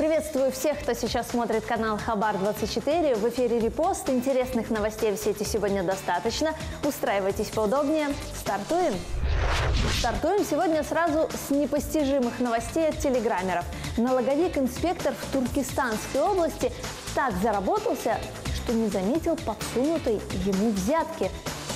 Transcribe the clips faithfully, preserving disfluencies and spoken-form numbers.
Приветствую всех, кто сейчас смотрит канал Хабар двадцать четыре. В эфире репост. Интересных новостей в сети сегодня достаточно. Устраивайтесь поудобнее. Стартуем! Стартуем сегодня сразу с непостижимых новостей от телеграммеров. Налоговик-инспектор в Туркестанской области так заработался, что не заметил подсунутой ему взятки.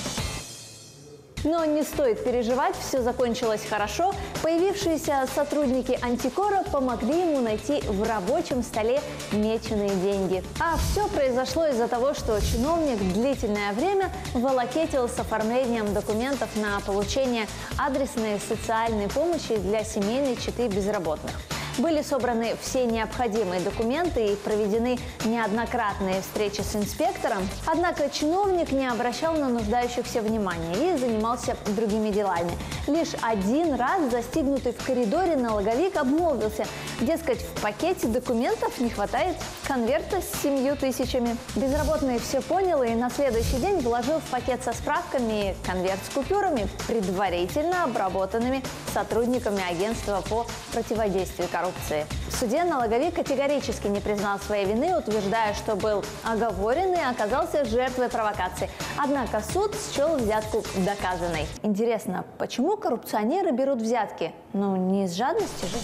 Но не стоит переживать, все закончилось хорошо. Появившиеся сотрудники Антикора помогли ему найти в рабочем столе меченые деньги. А все произошло из-за того, что чиновник длительное время волокетил с оформлением документов на получение адресной социальной помощи для семейной четы безработных. Были собраны все необходимые документы и проведены неоднократные встречи с инспектором. Однако чиновник не обращал на нуждающихся внимания и занимался другими делами. Лишь один раз, застигнутый в коридоре, налоговик обмолвился. Дескать, в пакете документов не хватает конверта с семью тысячами. Безработный все понял и на следующий день вложил в пакет со справками конверт с купюрами, предварительно обработанными сотрудниками агентства по противодействию коррупции. В суде налоговик категорически не признал своей вины, утверждая, что был оговорен и оказался жертвой провокации. Однако суд счел взятку доказанной. Интересно, почему коррупционеры берут взятки? Ну, не из жадности же.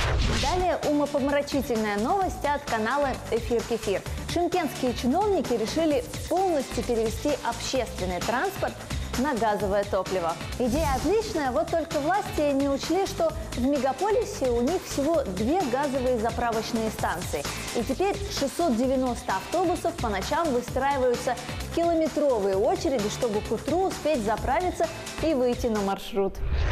Далее умопомрачительная новость от канала «Эфир Кефир». Шымкентские чиновники решили полностью перевести общественный транспорт на газовое топливо. Идея отличная, вот только власти не учли, что в мегаполисе у них всего две газовые заправочные станции. И теперь шестьсот девяносто автобусов по ночам выстраиваются в километровые очереди, чтобы к утру успеть заправиться и выйти на маршрут.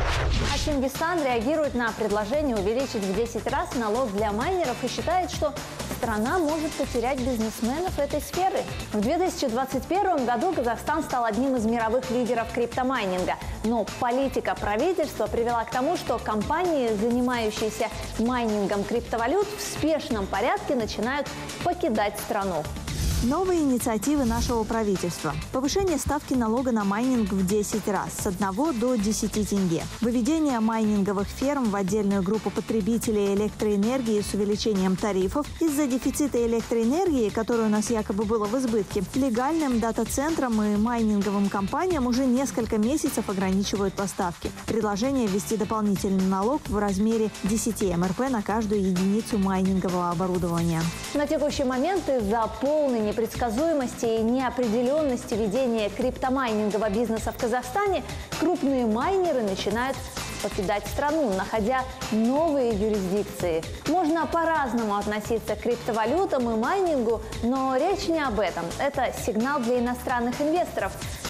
А Чингисхан реагирует на предложение увеличить в десять раз налог для майнеров и считает, что страна может потерять бизнесменов этой сферы. В две тысячи двадцать первом году Казахстан стал одним из мировых лидеров криптомайнинга. Но политика правительства привела к тому, что компании, занимающиеся майнингом криптовалют, в спешном порядке начинают покидать страну. Новые инициативы нашего правительства. Повышение ставки налога на майнинг в десять раз, с одного до десяти тенге. Выведение майнинговых ферм в отдельную группу потребителей электроэнергии с увеличением тарифов из-за дефицита электроэнергии, который у нас якобы было в избытке. Легальным дата-центрам и майнинговым компаниям уже несколько месяцев ограничивают поставки. Предложение ввести дополнительный налог в размере десяти эм эр пэ на каждую единицу майнингового оборудования. На текущий момент из-за полной непредсказуемости и неопределенности ведения криптомайнингового бизнеса в Казахстане крупные майнеры начинают покидать страну, находя новые юрисдикции. Можно по-разному относиться к криптовалютам и майнингу, но речь не об этом. Это сигнал для иностранных инвесторов.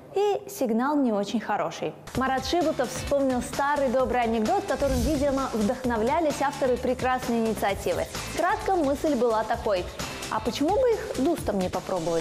И сигнал не очень хороший. Марат Шибутов вспомнил старый добрый анекдот, которым, видимо, вдохновлялись авторы прекрасной инициативы. Кратко мысль была такой: а почему бы их дустом не попробовать?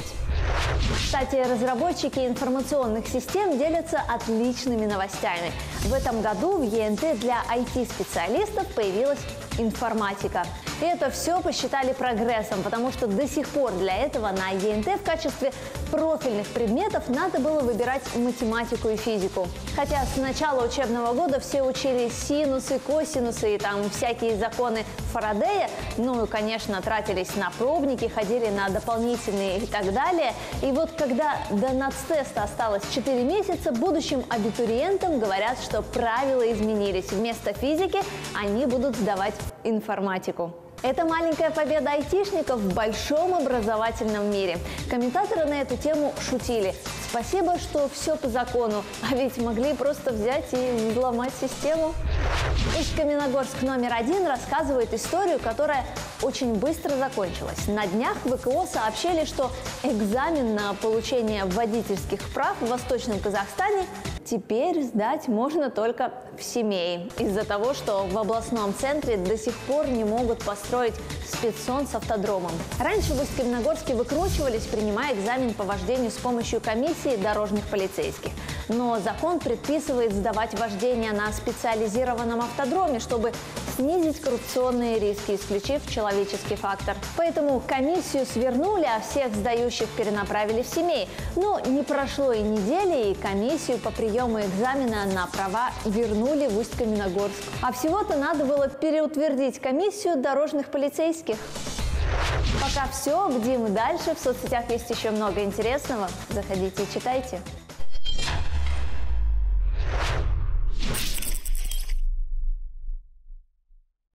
Кстати, разработчики информационных систем делятся отличными новостями. В этом году в е эн тэ для ай ти-специалистов появилась информатика. И это все посчитали прогрессом, потому что до сих пор для этого на е эн тэ в качестве профильных предметов надо было выбирать математику и физику. Хотя с начала учебного года все учили синусы, косинусы и там всякие законы Фарадея, ну и, конечно, тратились на пробники, ходили на дополнительные и так далее. И вот когда до нацтеста осталось четыре месяца, будущим абитуриентам говорят, что правила изменились. Вместо физики они будут сдавать информатику. Это маленькая победа айтишников в большом образовательном мире. Комментаторы на эту тему шутили. Спасибо, что все по закону, а ведь могли просто взять и взломать систему. Усть-Каменогорск номер один рассказывает историю, которая очень быстро закончилась. На днях вэ ка о сообщили, что экзамен на получение водительских прав в Восточном Казахстане теперь сдать можно только в Семее, из-за того, что в областном центре до сих пор не могут построить спецзон с автодромом. Раньше в Усть-Каменогорске выкручивались, принимая экзамен по вождению с помощью комиссии дорожных полицейских. Но закон предписывает сдавать вождение на специализированном автодроме, чтобы снизить коррупционные риски, исключив человеческий фактор. Поэтому комиссию свернули, а всех сдающих перенаправили в Семей. Но не прошло и недели, и комиссию по приему приема экзамена на права вернули в Усть-Каменогорск. А всего-то надо было переутвердить комиссию дорожных полицейских. Пока все, бдим дальше. В соцсетях есть еще много интересного. Заходите и читайте.